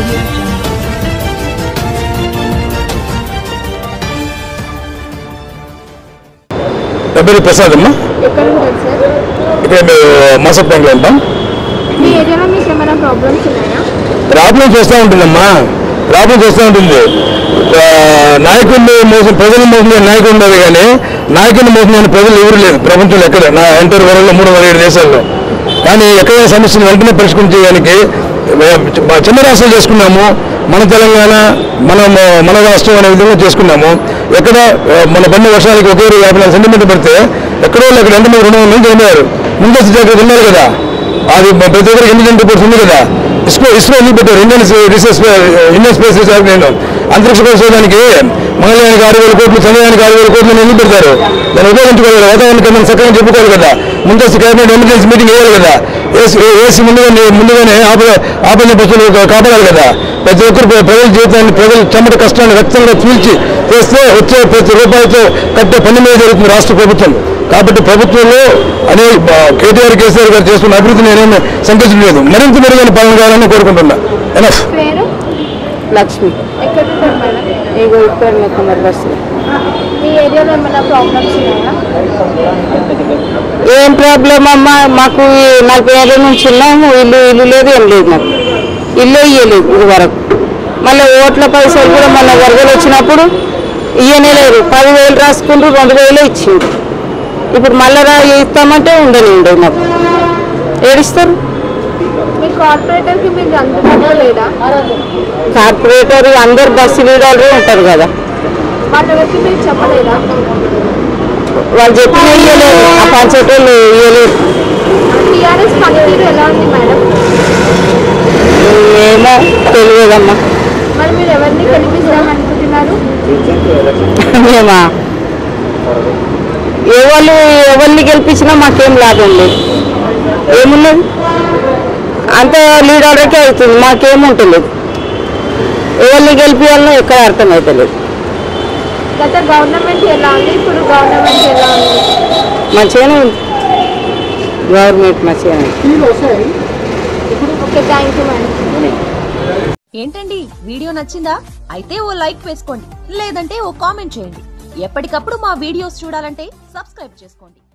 పేరు ప్రసాద్ అమ్మా. ఇక్కడ మసప్ బ్యాంక్ లో ఉంటాం. ప్రాబ్లమ్స్ వస్తూ ఉంటుందమ్మా, ప్రాబ్లమ్స్ వస్తూ ఉంటుంది. నాయకుడిని మోసం, ప్రజలు మోసం నాయకుడు ఉండదు, కానీ నాయకుడిని మోసం చేయని ప్రజలు ఎవరు లేదు ప్రపంచంలో ఎక్కడ. నా ఎంటర్ వరల్డ్లో 307 దేశాల్లో. కానీ ఎక్కడైనా సమస్యను వెంటనే పరిష్కరించడానికి చిన్న రాష్ట్రాలు చేసుకున్నాము. మన తెలంగాణ, మన రాష్ట్రం అనే విధంగా చేసుకున్నాము. ఎక్కడ మన పన్ను వర్షాలకి ఒకే 54 సెంటీమీటర్ పడితే ఎక్కడో ఎక్కడ ఎంతమంది 200 మంది చనిపోయారు. ముందస్తు జాగ్రత్త ఉన్నారు కదా. అది ప్రతి ఒక్కరికి ఇండియన్ రిపోర్ట్స్ ఉంది కదా. ఇస్రో ఎందుకు పెట్టారు? ఇండియన్ స్పేస్ రీసెర్చ్ నేను అంతరిక్ష పరిశోధనకి మంగళయానికి 6,000 కోట్లు, చంద్రయానికి 6,000 కోట్లు ఎందుకు పెడతారు? దాన్ని ఉపయోగించుకోవాలి. వాతావరణ కేంద్రం చక్కగా చెప్పుకోవాలి కదా. ముందస్తు కేబినెట్ ఎమర్జెన్సీ మీటింగ్ వేయాలి కదా. ఏసీ ముందుగానే ఆపద పరిస్థితులు కాపాడాలి కదా. ప్రతి ఒక్కరు ప్రజల జీవితాన్ని, ప్రజల చెమట కష్టాన్ని రక్తంగా పీల్చి చేస్తే వచ్చే ప్రతి రూపాయలతో కట్టే పని మీద జరుగుతుంది రాష్ట్ర ప్రభుత్వం. కాబట్టి ప్రభుత్వంలో కేటీఆర్, కేసీఆర్ గారు చేస్తున్న అభివృద్ధి నేనేమి సంతోషించలేదు. మరింత మెరుగైన పాలన కావాలని కోరుకుంటున్నా. లక్ష్మి ఏం ప్రాబ్లం అమ్మా? మాకు 40 ఏళ్ళ నుంచి ఉన్నాము. ఇల్లు లేదు, ఏం లేదు. మాకు ఇల్లే ఇయ్యలేదు ఇది వరకు. మళ్ళీ ఓట్ల పైసలు కూడా మొన్న వరదలు వచ్చినప్పుడు ఇయ్యనే లేదు. 10,000 రాసుకుంటూ 2,000 ఇచ్చింది. ఇప్పుడు మళ్ళీ ఇస్తామంటే ఉండలేదు. మాకు ఏడిస్తారు. కార్పొరేటర్ అందరు బస్సు లీడర్లు ఉంటారు కదా, వాళ్ళు చెప్పిన ఇయ్యలేదు. ఆ పంచేటోళ్ళు ఇయ్యలేదు. ఏమో తెలియదమ్మా. మేమా ఎవరిని గెలిపించినా మాకేం లాభం లేదు. ఏమున్నది? అంత లీడర్కే అవుతుంది, మాకేముంటలేదు. ఎవరిని గెలిపించాలనో ఎక్కడ అర్థమవుతలేదు. మంచిగానే ఉంది గవర్నమెంట్, మంచిగానే. ఏంటండి, వీడియో నచ్చిందా? అయితే ఓ లైక్ వేసుకోండి, లేదంటే ఓ కామెంట్ చేయండి. ఎప్పటికప్పుడు మా వీడియోస్ చూడాలంటే సబ్స్క్రైబ్ చేసుకోండి.